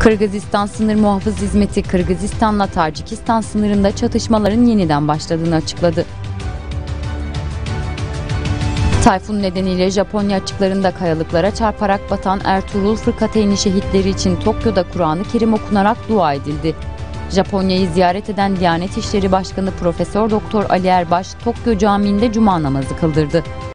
Kırgızistan Sınır Muhafız Hizmeti, Kırgızistan'la Tacikistan sınırında çatışmaların yeniden başladığını açıkladı. Tayfun nedeniyle Japonya açıklarında kayalıklara çarparak batan Ertuğrul Fırkateyni şehitleri için Tokyo'da Kur'an-ı Kerim okunarak dua edildi. Japonya'yı ziyaret eden Diyanet İşleri Başkanı Profesör Doktor Ali Erbaş, Tokyo Camii'nde cuma namazı kıldırdı.